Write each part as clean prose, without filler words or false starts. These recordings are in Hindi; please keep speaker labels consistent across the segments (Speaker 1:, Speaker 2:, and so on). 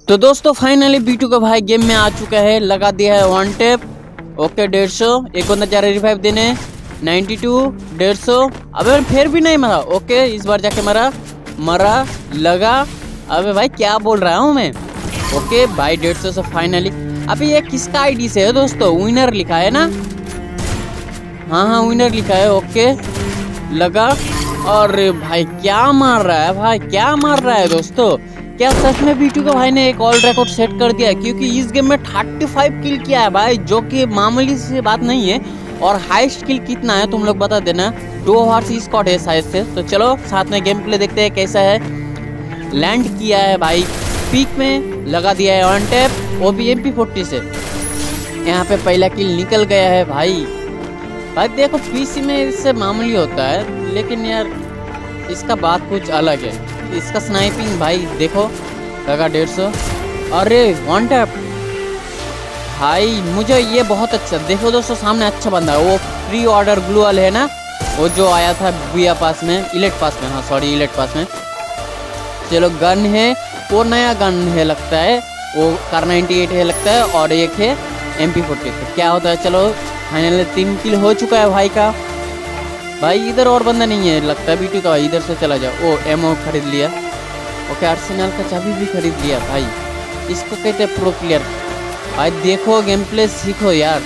Speaker 1: तो दोस्तों फाइनली बीटू का भाई गेम में आ चुका है, लगा दिया है वन टैप। ओके 150, एक बंदा जा रहा है रिवाइव देने 92 150। अबे फिर भी नहीं मरा। ओके इस बार जाके मरा लगा। अबे भाई क्या बोल रहा हूँ मैं। ओके भाई 150 से फाइनली। अबे ये किसका आईडी से है दोस्तों? विनर लिखा है ना? हाँ विनर लिखा है। ओके लगा। और भाई क्या मार रहा है भाई, क्या मार रहा है दोस्तों। क्या सच में बीटू का भाई ने एक ऑल रिकॉर्ड सेट कर दिया है? क्योंकि इस गेम में 35 किल किया है भाई, जो कि मामूली सी बात नहीं है। और हाईएस्ट किल कितना है तुम लोग बता देना। 2 हॉर्स स्क्वाड है शायद से। तो चलो साथ में गेम प्ले देखते हैं कैसा है। लैंड किया है भाई पीक में, लगा दिया है वन टैप, वो भी MP40 से। यहाँ पे पहला किल निकल गया है भाई। भाई देखो पीसी में इससे मामूली होता है, लेकिन यार इसका बात कुछ अलग है। इसका स्नाइपिंग भाई देखो, लगा 150। अरे वन टैप भाई, मुझे ये बहुत अच्छा। देखो दोस्तों सामने अच्छा बंदा है, वो प्री ऑर्डर ग्लूअल है ना, वो जो आया था बुया पास में, इलेट पास में। हाँ सॉरी इलेट पास में। चलो गन है, वो नया गन है लगता है, वो कार 98 है लगता है, और एक है MP40। तो क्या होता है, चलो फाइनली 3 किल हो चुका है भाई का। भाई इधर और बंदा नहीं है लगता है बीटू का भाई, इधर से चला जाओ। ओ एमओ खरीद लिया। ओके आर्सेनल का चाबी भी खरीद लिया भाई। इसको कहते हैं प्रो प्लेयर भाई। देखो गेम प्ले सीखो यार।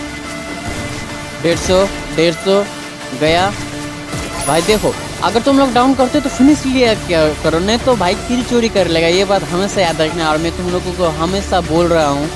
Speaker 1: 150 गया भाई। देखो अगर तुम लोग डाउन करते तो फिनिश लिया क्या करो, नहीं तो भाई किल चोरी कर लेगा। ये बात हमेशा याद रखना, और मैं तुम लोगों को हमेशा बोल रहा हूँ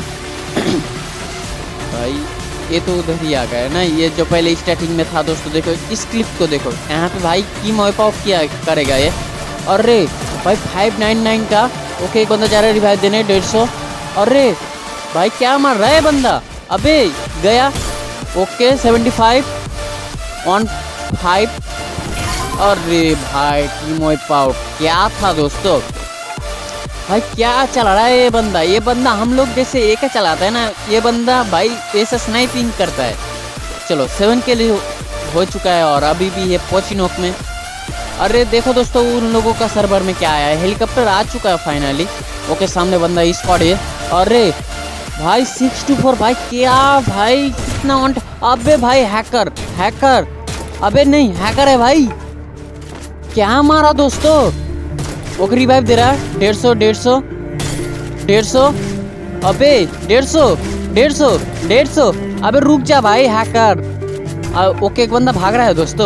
Speaker 1: भाई। ये तो उधर ही आ गया ना, ये जो पहले स्टार्टिंग में था दोस्तों। देखो इस क्लिप को देखो, यहाँ पे भाई की वाइप आउट किया करेगा ये। अरे भाई 599 का। ओके एक बंदा जा रहा है रिवाइव देने 150। अरे भाई क्या मार रहा है बंदा। अबे गया। ओके 75 15। अरे भाई टीम वाइप आउट क्या था दोस्तों। भाई क्या चला रहा है ये बंदा। ये बंदा हम लोग जैसे एक चलाता है ना, ये बंदा भाई ऐसा स्नाइपिंग करता है। चलो 7 के लिए हो चुका है, और अभी भी है पोचिनोक में। अरे देखो दोस्तों उन लोगों का सर्वर में क्या आया है, हेलीकॉप्टर आ चुका है फाइनली। ओके सामने बंदा स्क्वाड है। अरे भाई 624 भाई, क्या भाई कितना ऑन। अबे भाई हैकर। अबे नहीं हैकर है भाई। क्या मारा दोस्तों। ओके रिवाइव दे रहा है 150। अबे 150। अबे रुक जा भाई हैकर। ओके एक बंदा भाग रहा है दोस्तों।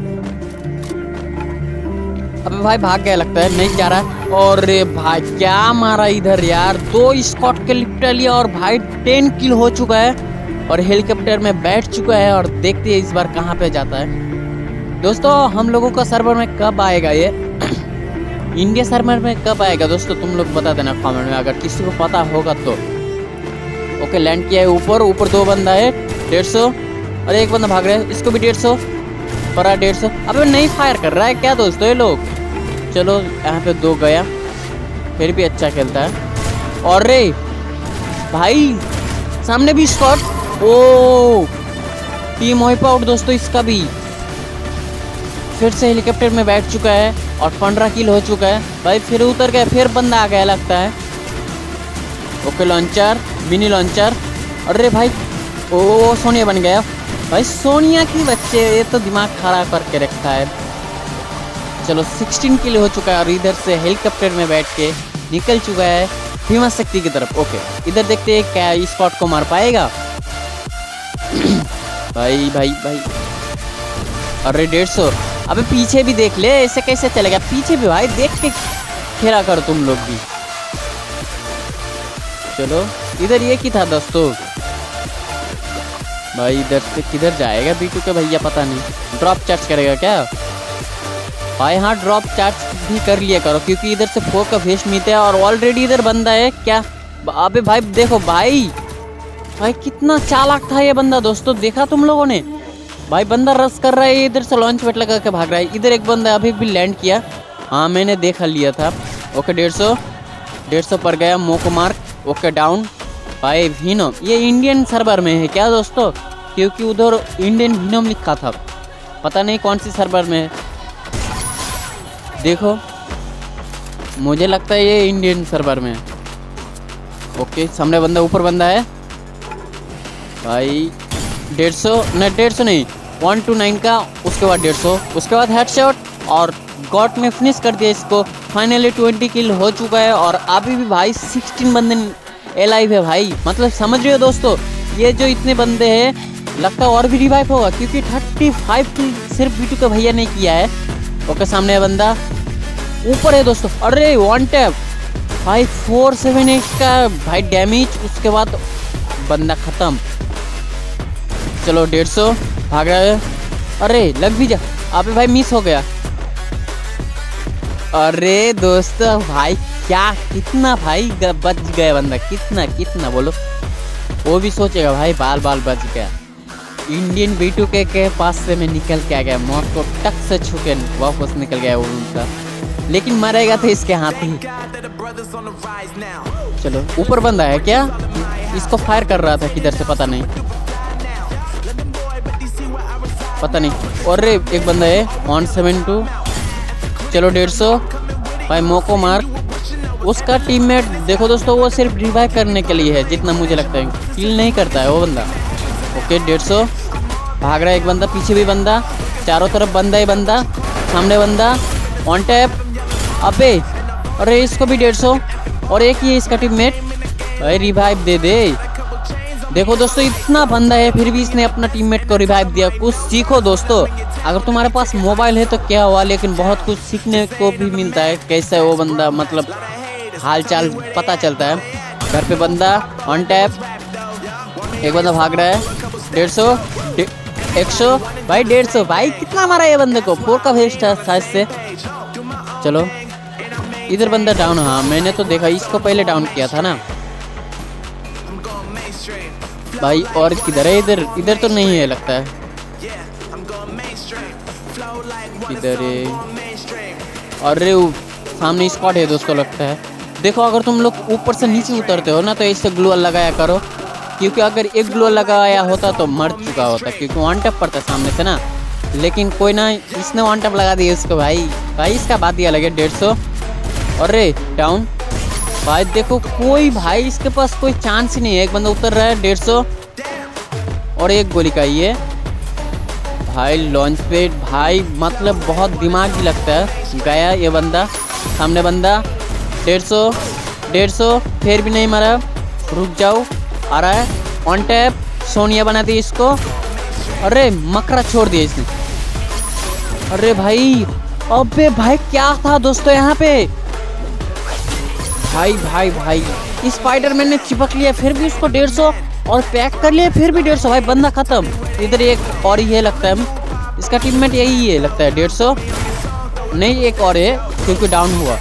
Speaker 1: अबे भाई भाग गया लगता है, नहीं जा रहा है। और भाई क्या मारा इधर यार। 2 स्क्वाड के लिपटा लिया, और भाई 10 किल हो चुका है, और हेलीकॉप्टर में बैठ चुका है। और देखते हैं इस बार कहाँ पे जाता है दोस्तों। हम लोगों का सर्वर में कब आएगा ये इंडिया सर्वर में कब आएगा दोस्तों, तुम लोग बता देना कमेंट में, अगर किसी को पता होगा तो। ओके लैंड किया है ऊपर 2 बंदा है 150। अरे एक बंदा भाग रहा है, इसको भी 150 पर 150। अबे नहीं फायर कर रहा है क्या दोस्तों ये लोग। चलो यहाँ पे 2 गया, फिर भी अच्छा खेलता है। और रे भाई सामने भी स्क्वाड। ओ टीम वाइप आउट दोस्तों इसका भी। फिर से हेलीकॉप्टर में बैठ चुका है, और 15 किल हो चुका है भाई। फिर उतर गया, फिर बंदा आ गया लगता है। Okay launcher, mini launcher. अरे भाई ओ सोनिया बन गया भाई। सोनिया की बच्चे, ये तो दिमाग खराब करके रखता है। चलो 16 किल हो चुका है, और इधर से हेलीकॉप्टर में बैठ के निकल चुका है भीमा शक्ति की तरफ। ओके इधर देखते हैं क्या स्पॉट को मार पाएगा भाई। अरे 150। अबे पीछे भी देख ले, ऐसे कैसे चलेगा। पीछे भी भाई देख के खेला करो तुम लोग भी। चलो इधर ये की था दोस्तों भाई। इधर से किधर जाएगा बीटू का भैया पता नहीं। ड्रॉप चार्ज करेगा क्या भाई? हाँ ड्रॉप चार्ज भी कर लिया करो, क्योंकि इधर से 4 का वेस्ट मिलता है, और ऑलरेडी इधर बंदा है क्या। अबे भाई देखो भाई कितना चालाक था ये बंदा दोस्तों। देखा तुम लोगों ने भाई, बंदा रश कर रहा है, इधर से लॉन्च पैड लगा के भाग रहा है। इधर एक बंदा अभी भी लैंड किया। हाँ मैंने देखा लिया था। ओके 150 पर गया मोको मार्क। ओके डाउन भाई। विनोम ये इंडियन सर्वर में है क्या दोस्तों, क्योंकि उधर इंडियन विनोम लिखा था, पता नहीं कौन सी सर्वर में है। देखो मुझे लगता है ये इंडियन सर्वर में है। ओके सामने बंदा, ऊपर बंदा है भाई। 150 नहीं, 150 नहीं, 129 का, उसके बाद 150, उसके बाद हेडशॉट और गॉट में फिनिश कर दिया इसको। फाइनली 20 किल हो चुका है और अभी भी भाई 16 बंदे एलाइव है भाई। मतलब समझ रहे हो दोस्तों, ये जो इतने बंदे हैं लगता है और भी रिवाइव होगा, क्योंकि 35 किल सिर्फ बीटू के भैया ने किया है। ओके सामने है बंदा, ऊपर है दोस्तों। अरे वन टैप भाई, 478 का भाई डैमेज, उसके बाद बंदा खत्म। चलो 150 भाग रहा है। अरे लग भी जा, अबे भाई मिस हो गया। अरे दोस्तों भाई क्या, कितना भाई बच गया बंदा, कितना कितना बोलो। वो भी सोचेगा भाई बाल बाल बच गया। इंडियन B2K के पास से मैं निकल के आ गया, मौत को टक से छू के वापस निकल गया वो उनका, लेकिन मरेगा तो इसके हाथ ही। चलो ऊपर बंदा है क्या, इसको फायर कर रहा था किधर से पता नहीं, पता नहीं। और एक बंदा है 172। चलो 150 भाई, मोको मार। उसका टीममेट देखो दोस्तों, वो सिर्फ रिवाइव करने के लिए है जितना मुझे लगता है, किल नहीं करता है वो बंदा। ओके 150 भाग रहा है एक बंदा, पीछे भी बंदा, चारों तरफ बंदा ही बंदा, सामने बंदा, वन टैप। अबे अरे इसको भी 150 और एक ही है इसका टीममेट भाई, रिवाइव दे दे। देखो दोस्तों इतना बंदा है फिर भी इसने अपना टीममेट को रिवाइव दिया। कुछ सीखो दोस्तों, अगर तुम्हारे पास मोबाइल है तो क्या हुआ, लेकिन बहुत कुछ सीखने को भी मिलता है, कैसे वो बंदा मतलब हाल चाल पता चलता है। घर पे बंदा, वन टैप, एक बंदा भाग रहा है। 150 100 भाई, 150 भाई, कितना मारा ये बंदे को, 4 का वेस्ट था साइज से। चलो इधर बंदा डाउन, हाँ मैंने तो देखा, इसको पहले डाउन किया था ना भाई। और किधर है, इधर इधर तो नहीं है लगता है, इधर है। अरे सामने स्क्वाड है दोस्तों लगता है। देखो अगर तुम लोग ऊपर से नीचे उतरते हो ना तो इससे ग्लूअल लगाया करो, क्योंकि अगर एक ग्लूअल लगाया होता तो मर चुका होता, क्योंकि वन टैप पड़ता सामने से ना। लेकिन कोई ना, इसने वन टैप लगा दिया इसको भाई। भाई इसका बात ही अलग है। 150 अरे डाउन भाई, देखो कोई भाई इसके पास कोई चांस ही नहीं है। एक बंदा उतर रहा है 150 और एक गोली का ये भाई लॉन्च पैड भाई, मतलब बहुत दिमागी लगता है। गया ये बंदा, सामने बंदा 150 फिर भी नहीं मरा, रुक जाओ, आ रहा है ऑन टैप। सोनिया बना दी इसको, अरे मकरा छोड़ दिया इसने। अरे भाई, अबे भाई क्या था दोस्तों यहाँ पे, भाई भाई भाई स्पाइडरमैन ने चिपक लिया, फिर भी उसको 150 और पैक कर लिया, फिर भी 150 भाई, बंदा खत्म। इधर एक और ये लगता है इसका टीममेट यही है लगता है, 150 नहीं एक और है क्योंकि डाउन हुआ।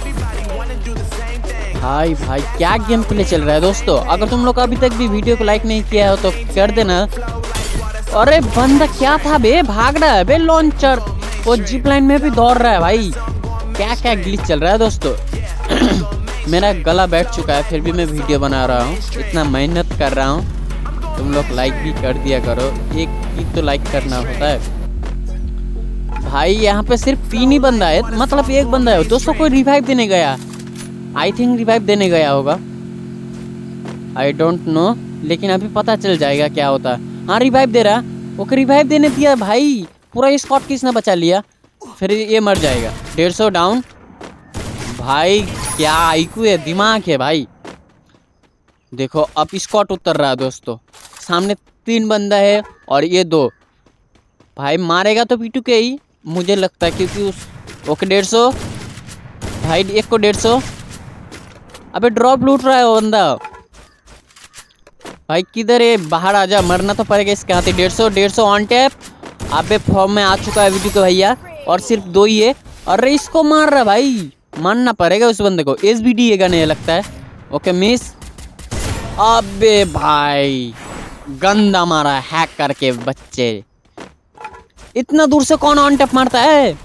Speaker 1: भाई भाई क्या गेम प्ले चल रहा है दोस्तों। अगर तुम लोग अभी तक भी वीडियो को लाइक नहीं किया हो तो कर देना। अरे बंदा क्या था बे, भाग रहा है बे लॉन्चर, वो जिप लाइन में भी दौड़ रहा है भाई। क्या क्या ग्लिच चल रहा है दोस्तों। मेरा गला बैठ चुका है फिर भी मैं वीडियो बना रहा हूँ, इतना मेहनत कर रहा हूँ। तुम लोग लाइक भी कर दिया करो, एक ही तो लाइक करना होता है भाई। यहाँ पे सिर्फ 3 ही बंदा है, मतलब एक बंदा है दोस्तों, कोई रिवाइव देने गया, आई थिंक रिवाइव देने गया होगा, आई डोंट नो, लेकिन अभी पता चल जाएगा क्या होता है। हाँ रिवाइव दे रहा, ओके रिवाइव देने दिया भाई, पूरा स्क्वाड किसने बचा लिया, फिर ये मर जाएगा। 150 डाउन भाई, क्या आईक्यू है, दिमाग है भाई। देखो अब स्क्वाड उतर रहा है दोस्तों, सामने 3 बंदा है और ये 2 भाई, मारेगा तो P2K ही मुझे लगता है, क्योंकि उस ओके 150 भाई, एक को 150। अबे ड्रॉप लूट रहा है वो बंदा भाई, किधर है, बाहर आजा, मरना तो पड़ेगा इसके हाथ। 150 ऑन टैप, अबे फॉर्म में आ चुका है P2K भैया, और सिर्फ 2 ही है। अरे इसको मार रहा भाई, मानना पड़ेगा उस बंदे को, SBD है गन लगता है। ओके मिस, अबे भाई गंदा मारा, हैक करके बच्चे, इतना दूर से कौन ऑन टैप मारता है।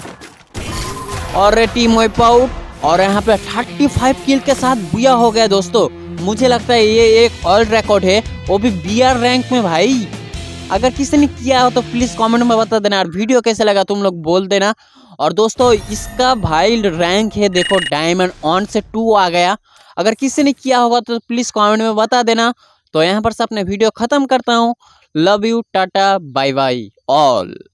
Speaker 1: और टीम वाइप आउट, और यहाँ पे 35 किल के साथ बुया हो गया दोस्तों। मुझे लगता है ये एक वर्ल्ड रिकॉर्ड है, वो भी BR रैंक में भाई। अगर किसी ने किया हो तो प्लीज कमेंट में बता देना। और वीडियो कैसे लगा तुम लोग बोल देना। और दोस्तों इसका भाई रैंक है देखो, डायमंड 1 से 2 आ गया। अगर किसी ने किया होगा तो प्लीज़ कमेंट में बता देना। तो यहाँ पर से अपने वीडियो ख़त्म करता हूँ। Love you, tata, bye bye all.